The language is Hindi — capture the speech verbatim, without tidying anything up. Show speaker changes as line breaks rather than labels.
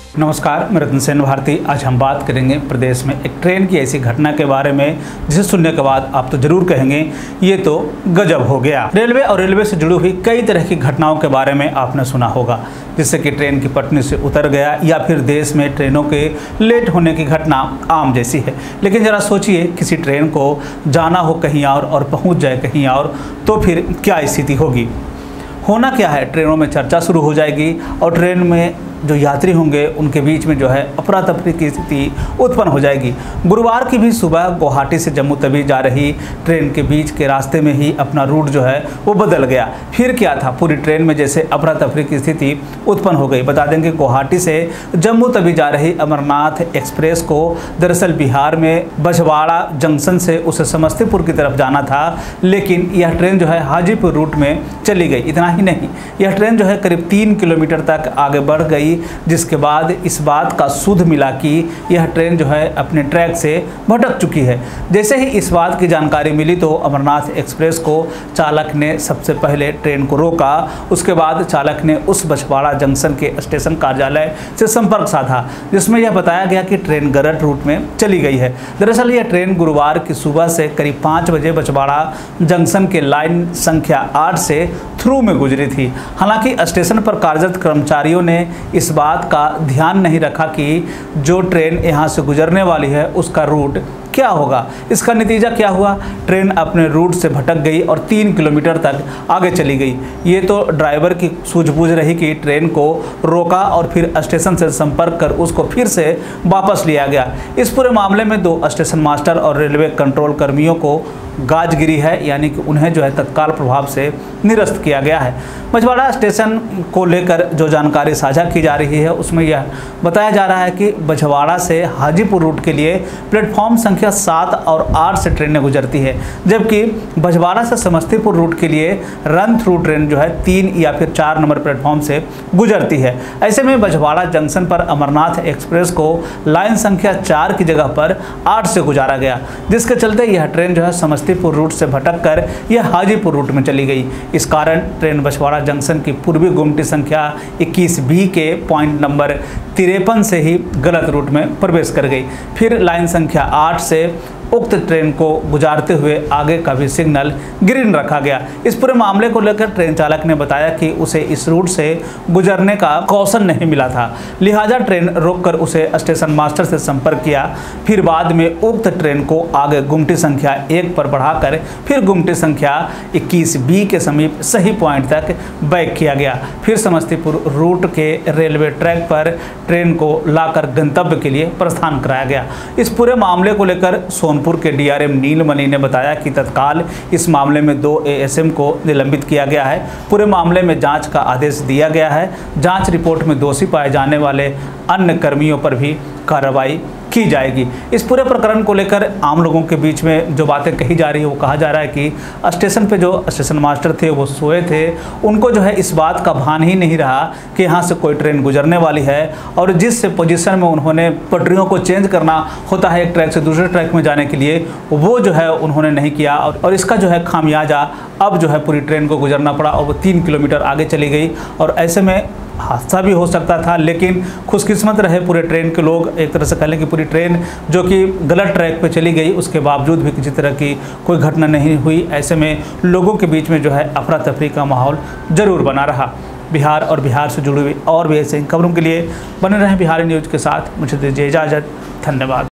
नमस्कार, मैं रतन सेन भारती। आज हम बात करेंगे प्रदेश में एक ट्रेन की ऐसी घटना के बारे में जिसे सुनने के बाद आप तो जरूर कहेंगे ये तो गजब हो गया। रेलवे और रेलवे से जुड़ी हुई कई तरह की घटनाओं के बारे में आपने सुना होगा, जिससे कि ट्रेन की पटरी से उतर गया या फिर देश में ट्रेनों के लेट होने की घटना आम जैसी है। लेकिन ज़रा सोचिए, किसी ट्रेन को जाना हो कहीं और और पहुँच जाए कहीं और, तो फिर क्या स्थिति होगी। होना क्या है, ट्रेनों में चर्चा शुरू हो जाएगी और ट्रेन में जो यात्री होंगे उनके बीच में जो है अफरा तफरी की स्थिति उत्पन्न हो जाएगी। गुरुवार की भी सुबह गुवाहाटी से जम्मू तवी जा रही ट्रेन के बीच के रास्ते में ही अपना रूट जो है वो बदल गया। फिर क्या था, पूरी ट्रेन में जैसे अफरा तफरी की स्थिति उत्पन्न हो गई। बता दें कि गुवाहाटी से जम्मू तवी जा रही अमरनाथ एक्सप्रेस को दरअसल बिहार में बछवाड़ा जंक्शन से उसे समस्तीपुर की तरफ जाना था, लेकिन यह ट्रेन जो है हाजीपुर रूट में चली गई। इतना ही नहीं, यह ट्रेन जो है करीब तीन किलोमीटर तक आगे बढ़ गई, जिसके बाद इस बात का सुध मिला कि यह ट्रेन जो है अपने ट्रैक से भटक चुकी है। जैसे ही इस बात की जानकारी मिली तो अमरनाथ एक्सप्रेस को चालक ने सबसे पहले ट्रेन को रोका। उसके बाद चालक ने उस बछवाड़ा जंक्शन के स्टेशन कार्यालय से संपर्क साधा, जिसमें यह बताया गया कि ट्रेन गलत रूट में चली गई है। दरअसल यह ट्रेन गुरुवार की सुबह से करीब पाँच बजे बछवाड़ा जंक्शन के लाइन संख्या आठ से थ्रू में गुजरी थी। हालांकि स्टेशन पर कार्यरत कर्मचारियों ने इस बात का ध्यान नहीं रखा कि जो ट्रेन यहाँ से गुजरने वाली है उसका रूट क्या होगा। इसका नतीजा क्या हुआ, ट्रेन अपने रूट से भटक गई और तीन किलोमीटर तक आगे चली गई। ये तो ड्राइवर की सूझबूझ रही कि ट्रेन को रोका और फिर स्टेशन से संपर्क कर उसको फिर से वापस लिया गया। इस पूरे मामले में दो स्टेशन मास्टर और रेलवे कंट्रोल कर्मियों को गाज गिरी है, यानी कि उन्हें जो है तत्काल प्रभाव से निरस्त किया गया है। बछवाड़ा स्टेशन को लेकर जो जानकारी साझा की जा रही है उसमें यह बताया जा रहा है कि बछवाड़ा से हाजीपुर रूट के लिए प्लेटफॉर्म संख्या सात और आठ से ट्रेनें गुजरती है, जबकि बछवाड़ा से समस्तीपुर रूट के लिए रन थ्रू ट्रेन जो है तीन या फिर चार नंबर प्लेटफॉर्म से गुजरती है। ऐसे में बछवाड़ा जंक्शन पर अमरनाथ एक्सप्रेस को लाइन संख्या चार की जगह पर आठ से गुजारा गया, जिसके चलते यह ट्रेन जो है समस्तीपुर रूट से भटक कर यह हाजीपुर रूट में चली गई। इस कारण ट्रेन बछवाड़ा जंक्शन की पूर्वी गुमटी संख्या इक्कीस बी के पॉइंट नंबर तिरपन से ही गलत रूट में प्रवेश कर गई। फिर लाइन संख्या आठ से उक्त ट्रेन को गुजारते हुए आगे का भी सिग्नल ग्रीन रखा गया। इस पूरे मामले को लेकर ट्रेन चालक ने बताया कि उसे इस रूट से गुजरने का कौशल नहीं मिला था, लिहाजा ट्रेन रोककर उसे स्टेशन मास्टर से संपर्क किया। फिर बाद में उक्त ट्रेन को आगे गुमटी संख्या एक पर बढ़ाकर फिर गुमटी संख्या इक्कीस बी के समीप सही पॉइंट तक बैक किया गया। फिर समस्तीपुर रूट के रेलवे ट्रैक पर ट्रेन को लाकर गंतव्य के लिए प्रस्थान कराया गया। इस पूरे मामले को लेकर सोनपुर के डीआरएम नीलमणि ने बताया कि तत्काल इस मामले में दो एएसएम को निलंबित किया गया है। पूरे मामले में जांच का आदेश दिया गया है। जांच रिपोर्ट में दोषी पाए जाने वाले अन्य कर्मियों पर भी कार्रवाई की जाएगी। इस पूरे प्रकरण को लेकर आम लोगों के बीच में जो बातें कही जा रही है वो कहा जा रहा है कि स्टेशन पे जो स्टेशन मास्टर थे वो सोए थे, उनको जो है इस बात का भान ही नहीं रहा कि यहाँ से कोई ट्रेन गुजरने वाली है, और जिस पोजीशन में उन्होंने पटरियों को चेंज करना होता है एक ट्रैक से दूसरे ट्रैक में जाने के लिए, वो जो है उन्होंने नहीं किया और, और इसका जो है खामियाजा अब जो है पूरी ट्रेन को गुजरना पड़ा और वो तीन किलोमीटर आगे चली गई। और ऐसे में हादसा भी हो सकता था, लेकिन खुशकिस्मत रहे पूरे ट्रेन के लोग। एक तरह से कह लें कि पूरी ट्रेन जो कि गलत ट्रैक पे चली गई, उसके बावजूद भी किसी तरह की कोई घटना नहीं हुई। ऐसे में लोगों के बीच में जो है अफरा तफरी का माहौल ज़रूर बना रहा। बिहार और बिहार से जुड़ी हुई और भी ऐसे खबरों के लिए बने रहें बिहारी न्यूज़ के साथ। मुझे दीजिए इजाज़त। धन्यवाद।